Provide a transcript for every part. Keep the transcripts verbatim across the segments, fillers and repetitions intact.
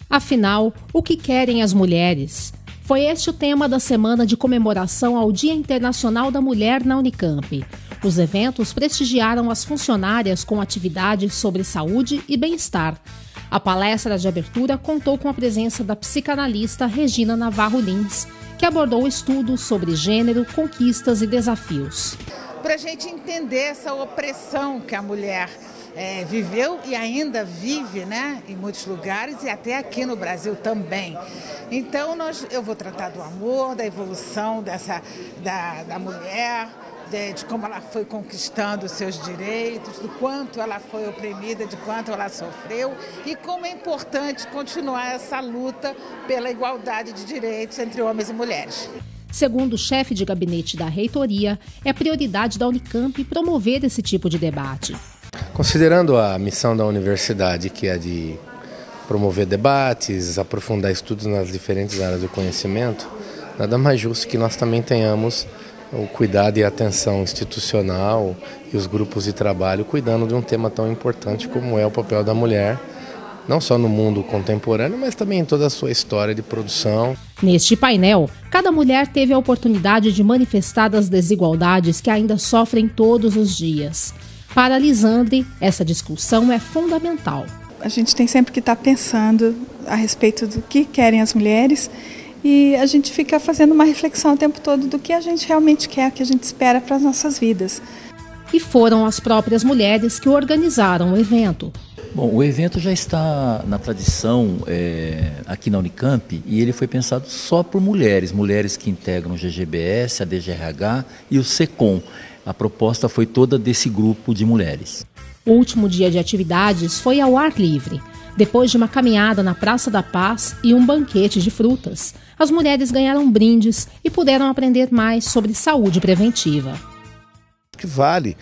Afinal, o que querem as mulheres? Foi este o tema da semana de comemoração ao Dia Internacional da Mulher na Unicamp. Os eventos prestigiaram as funcionárias com atividades sobre saúde e bem-estar. A palestra de abertura contou com a presença da psicanalista Regina Navarro Lins, que abordou estudos sobre gênero, conquistas e desafios. Para a gente entender essa opressão que a mulher é, viveu e ainda vive, né, em muitos lugares e até aqui no Brasil também. Então nós, eu vou tratar do amor, da evolução dessa, da, da mulher, de, de como ela foi conquistando os seus direitos, do quanto ela foi oprimida, de quanto ela sofreu e como é importante continuar essa luta pela igualdade de direitos entre homens e mulheres. Segundo o chefe de gabinete da reitoria, é prioridade da Unicamp promover esse tipo de debate. Considerando a missão da universidade, que é de promover debates, aprofundar estudos nas diferentes áreas do conhecimento, nada mais justo que nós também tenhamos o cuidado e a atenção institucional e os grupos de trabalho cuidando de um tema tão importante como é o papel da mulher, não só no mundo contemporâneo, mas também em toda a sua história de produção. Neste painel, cada mulher teve a oportunidade de manifestar as desigualdades que ainda sofrem todos os dias. Para Lisandre, essa discussão é fundamental. A gente tem sempre que estar pensando a respeito do que querem as mulheres e a gente fica fazendo uma reflexão o tempo todo do que a gente realmente quer, o que a gente espera para as nossas vidas. E foram as próprias mulheres que organizaram o evento. Bom, o evento já está na tradição é, aqui na Unicamp e ele foi pensado só por mulheres, mulheres que integram o G G B S, a D G R H e o SECOM. A proposta foi toda desse grupo de mulheres. O último dia de atividades foi ao ar livre. Depois de uma caminhada na Praça da Paz e um banquete de frutas, as mulheres ganharam brindes e puderam aprender mais sobre saúde preventiva. O que vale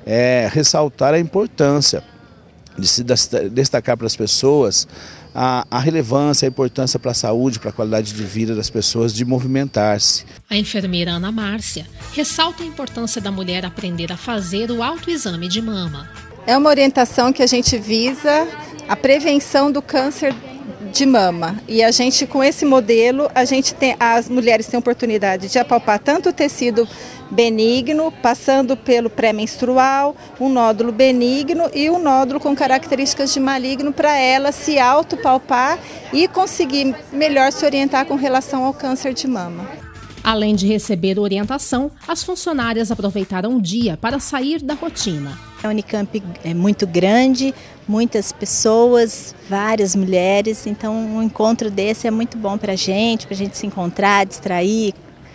é ressaltar a importância de se destacar para as pessoas a, a relevância, a importância para a saúde, para a qualidade de vida das pessoas, de movimentar-se. A enfermeira Ana Márcia ressalta a importância da mulher aprender a fazer o autoexame de mama. É uma orientação que a gente visa a prevenção do câncer de mama. E a gente, com esse modelo, a gente tem, as mulheres têm a oportunidade de apalpar tanto o tecido benigno, passando pelo pré-menstrual, um nódulo benigno e um nódulo com características de maligno para ela se autopalpar e conseguir melhor se orientar com relação ao câncer de mama. Além de receber orientação, as funcionárias aproveitaram o dia para sair da rotina. A Unicamp é muito grande, muitas pessoas, várias mulheres, então um encontro desse é muito bom para a gente, para a gente se encontrar, distrair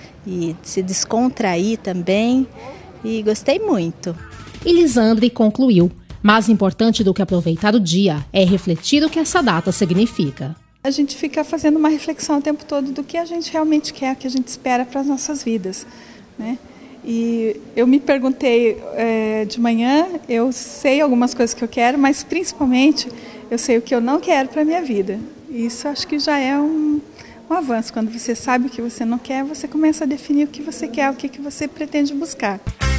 e se descontrair também, e gostei muito. E Lisandre concluiu: mais importante do que aproveitar o dia é refletir o que essa data significa. A gente fica fazendo uma reflexão o tempo todo do que a gente realmente quer, o que a gente espera para as nossas vidas, né? E eu me perguntei é, de manhã, eu sei algumas coisas que eu quero, mas principalmente eu sei o que eu não quero para a minha vida. E isso acho que já é um, um avanço. Quando você sabe o que você não quer, você começa a definir o que você quer, o que, que você pretende buscar.